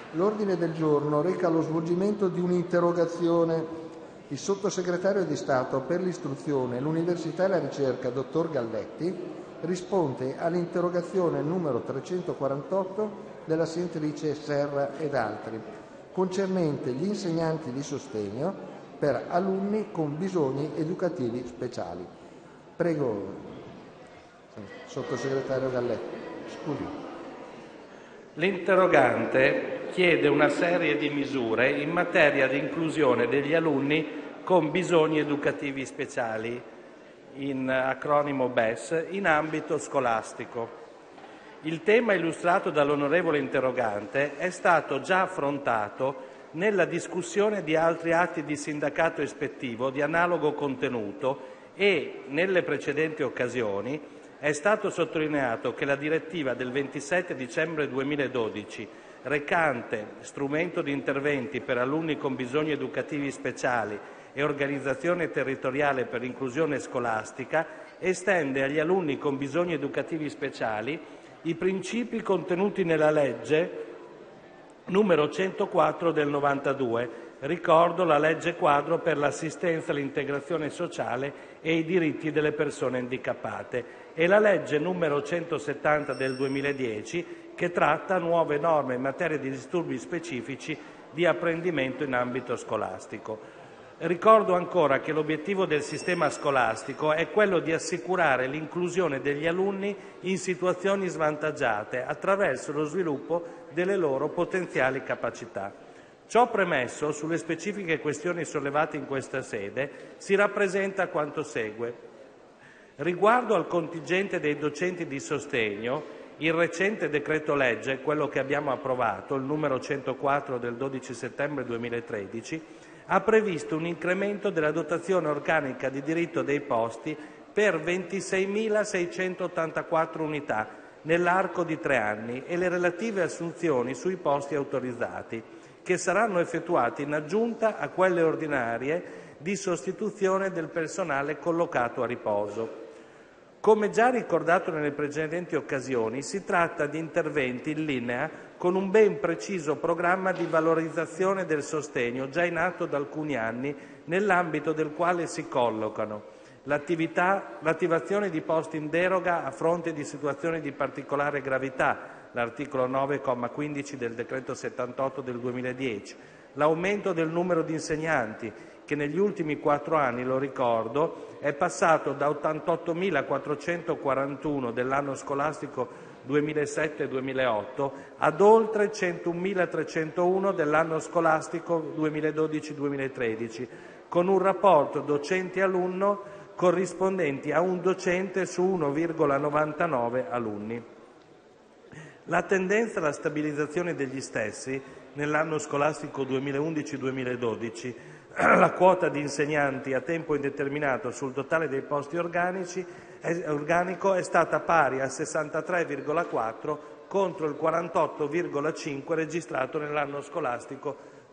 L'ordine del giorno reca lo svolgimento di un'interrogazione. Il sottosegretario di Stato per l'istruzione, l'università e la ricerca, dottor Galletti, risponde all'interrogazione numero 348 della senatrice Serra ed altri, concernente gli insegnanti di sostegno per alunni con bisogni educativi speciali. Prego, sottosegretario Galletti. Scusi. L'interrogante chiede una serie di misure in materia di inclusione degli alunni con bisogni educativi speciali, in acronimo BES, in ambito scolastico. Il tema illustrato dall'onorevole interrogante è stato già affrontato nella discussione di altri atti di sindacato ispettivo di analogo contenuto e, nelle precedenti occasioni, è stato sottolineato che la direttiva del 27 dicembre 2012, recante strumento di interventi per alunni con bisogni educativi speciali e organizzazione territoriale per l'inclusione scolastica, estende agli alunni con bisogni educativi speciali i principi contenuti nella legge numero 104 del 92, ricordo la legge quadro per l'assistenza, l'integrazione sociale e i diritti delle persone handicappate, e la legge numero 170 del 2010, che tratta nuove norme in materia di disturbi specifici di apprendimento in ambito scolastico. Ricordo ancora che l'obiettivo del sistema scolastico è quello di assicurare l'inclusione degli alunni in situazioni svantaggiate attraverso lo sviluppo delle loro potenziali capacità. Ciò premesso, sulle specifiche questioni sollevate in questa sede si rappresenta quanto segue. Riguardo al contingente dei docenti di sostegno, il recente decreto-legge, quello che abbiamo approvato, il numero 104 del 12 settembre 2013, ha previsto un incremento della dotazione organica di diritto dei posti per 26.684 unità nell'arco di 3 anni e le relative assunzioni sui posti autorizzati, che saranno effettuate in aggiunta a quelle ordinarie di sostituzione del personale collocato a riposo. Come già ricordato nelle precedenti occasioni, si tratta di interventi in linea con un ben preciso programma di valorizzazione del sostegno già in atto da alcuni anni, nell'ambito del quale si collocano l'attivazione di posti in deroga a fronte di situazioni di particolare gravità, l'articolo 9,15 del decreto 78 del 2010, l'aumento del numero di insegnanti, che negli ultimi 4 anni, lo ricordo, è passato da 88.441 dell'anno scolastico 2007-2008 ad oltre 101.301 dell'anno scolastico 2012-2013, con un rapporto docente-alunno corrispondenti a un docente su 1,99 alunni. La tendenza alla stabilizzazione degli stessi nell'anno scolastico 2011-2012, la quota di insegnanti a tempo indeterminato sul totale dei posti organico è stata pari al 63,4 contro il 48,5 registrato nell'anno scolastico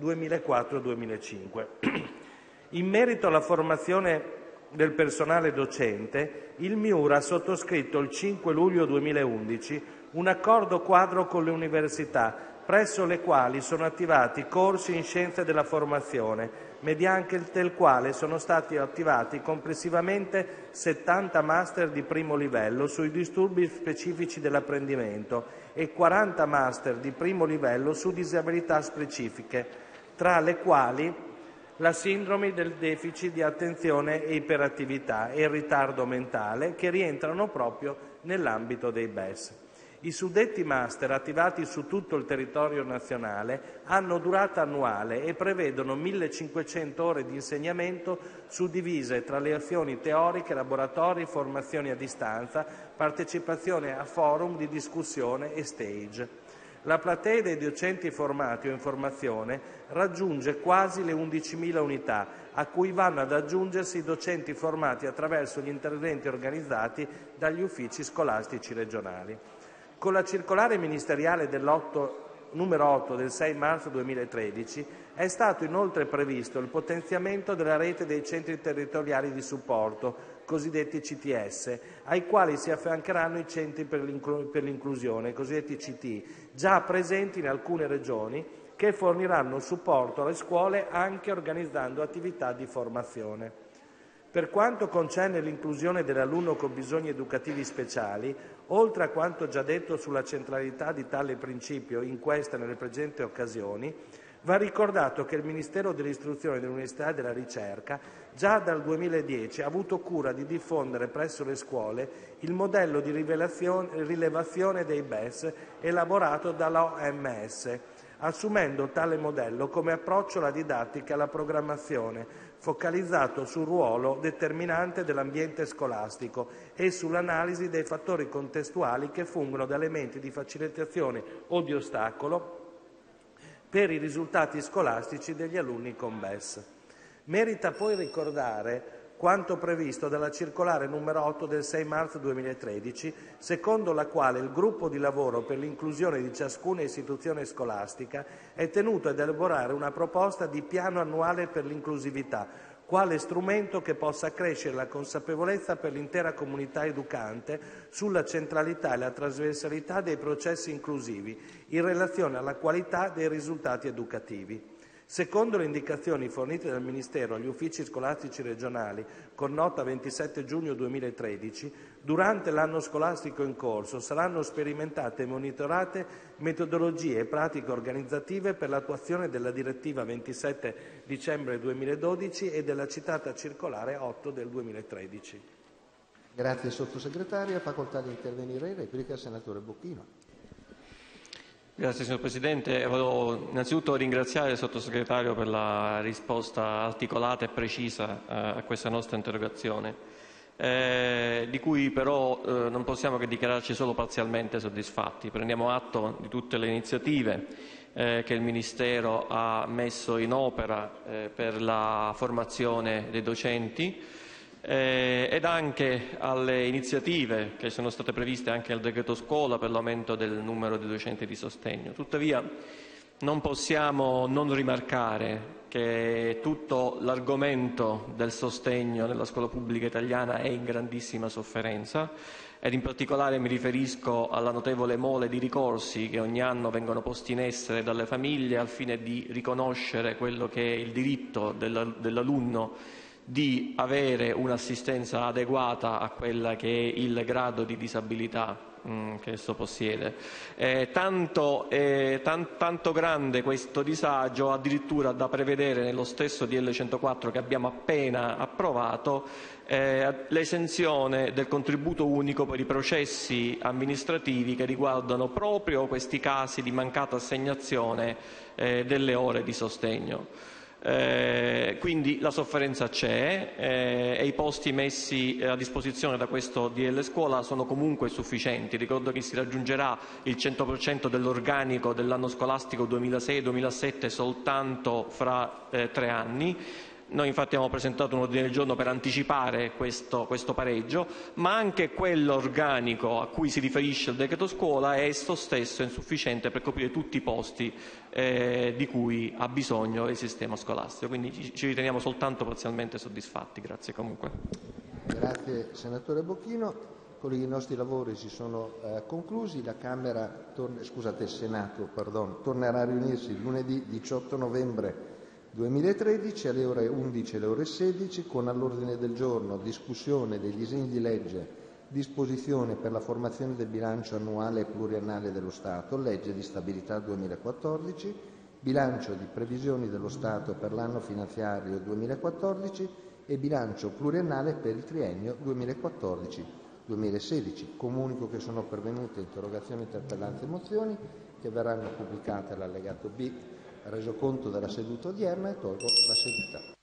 2004-2005. In merito alla formazione del personale docente, il MIUR ha sottoscritto il 5 luglio 2011 un accordo quadro con le università, presso le quali sono attivati corsi in scienze della formazione, mediante il quale sono stati attivati complessivamente 70 master di primo livello sui disturbi specifici dell'apprendimento e 40 master di primo livello su disabilità specifiche, tra le quali la sindrome del deficit di attenzione e iperattività e il ritardo mentale, che rientrano proprio nell'ambito dei BES. I suddetti master, attivati su tutto il territorio nazionale, hanno durata annuale e prevedono 1.500 ore di insegnamento suddivise tra le azioni teoriche, laboratori, formazioni a distanza, partecipazione a forum di discussione e stage. La platea dei docenti formati o in formazione raggiunge quasi le 11.000 unità, a cui vanno ad aggiungersi i docenti formati attraverso gli interventi organizzati dagli uffici scolastici regionali. Con la circolare ministeriale numero 8 del 6 marzo 2013 è stato inoltre previsto il potenziamento della rete dei centri territoriali di supporto, cosiddetti CTS, ai quali si affiancheranno i centri per l'inclusione, cosiddetti CT, già presenti in alcune regioni che forniranno supporto alle scuole anche organizzando attività di formazione. Per quanto concerne l'inclusione dell'alunno con bisogni educativi speciali, oltre a quanto già detto sulla centralità di tale principio in questa e nelle precedenti occasioni, va ricordato che il Ministero dell'Istruzione, dell'Università e della Ricerca già dal 2010 ha avuto cura di diffondere presso le scuole il modello di rilevazione dei BES elaborato dall'OMS, assumendo tale modello come approccio alla didattica e alla programmazione, focalizzato sul ruolo determinante dell'ambiente scolastico e sull'analisi dei fattori contestuali che fungono da elementi di facilitazione o di ostacolo per i risultati scolastici degli alunni con BES. Merita poi ricordare quanto previsto dalla circolare numero 8 del 6 marzo 2013, secondo la quale il gruppo di lavoro per l'inclusione di ciascuna istituzione scolastica è tenuto ad elaborare una proposta di piano annuale per l'inclusività, quale strumento che possa accrescere la consapevolezza per l'intera comunità educante sulla centralità e la trasversalità dei processi inclusivi in relazione alla qualità dei risultati educativi. Secondo le indicazioni fornite dal Ministero agli uffici scolastici regionali con nota 27 giugno 2013, durante l'anno scolastico in corso saranno sperimentate e monitorate metodologie e pratiche organizzative per l'attuazione della direttiva 27 dicembre 2012 e della citata circolare 8 del 2013. Grazie Sottosegretario. Facoltà di intervenire, replica il senatore Bocchino. Grazie signor Presidente. Volevo innanzitutto ringraziare il Sottosegretario per la risposta articolata e precisa a questa nostra interrogazione, di cui però non possiamo che dichiararci solo parzialmente soddisfatti. Prendiamo atto di tutte le iniziative che il Ministero ha messo in opera per la formazione dei docenti, ed anche alle iniziative che sono state previste anche nel decreto scuola per l'aumento del numero di docenti di sostegno. Tuttavia non possiamo non rimarcare che tutto l'argomento del sostegno nella scuola pubblica italiana è in grandissima sofferenza, ed in particolare mi riferisco alla notevole mole di ricorsi che ogni anno vengono posti in essere dalle famiglie al fine di riconoscere quello che è il diritto dell'alunno di avere un'assistenza adeguata a quella che è il grado di disabilità che esso possiede. Tanto grande questo disagio addirittura da prevedere nello stesso DL 104 che abbiamo appena approvato l'esenzione del contributo unico per i processi amministrativi che riguardano proprio questi casi di mancata assegnazione delle ore di sostegno. Quindi la sofferenza c'è e i posti messi a disposizione da questo DL Scuola sono comunque sufficienti. Ricordo che si raggiungerà il 100% dell'organico dell'anno scolastico 2006-2007 soltanto fra 3 anni. Noi infatti abbiamo presentato un ordine del giorno per anticipare questo pareggio, ma anche quello organico a cui si riferisce il decreto scuola è esso stesso insufficiente per coprire tutti i posti di cui ha bisogno il sistema scolastico. Quindi ci riteniamo soltanto parzialmente soddisfatti. Grazie comunque. Grazie senatore Bocchino. Colleghi, i nostri lavori si sono conclusi. Il Senato tornerà a riunirsi lunedì 18 novembre 2013 alle ore 11 e alle ore 16 con all'ordine del giorno discussione dei disegni di legge, disposizione per la formazione del bilancio annuale e pluriennale dello Stato, legge di stabilità 2014, bilancio di previsioni dello Stato per l'anno finanziario 2014 e bilancio pluriennale per il triennio 2014-2016. Comunico che sono pervenute interrogazioni, interpellanze e mozioni che verranno pubblicate all'allegato B. Resoconto della seduta odierna e tolgo la seduta.